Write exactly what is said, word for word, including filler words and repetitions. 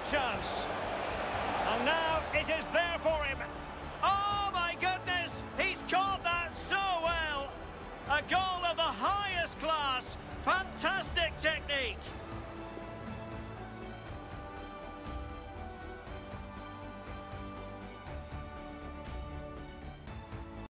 chance. And now it is there for him. Oh my goodness, he's caught that so well. A goal of the highest class. Fantastic technique.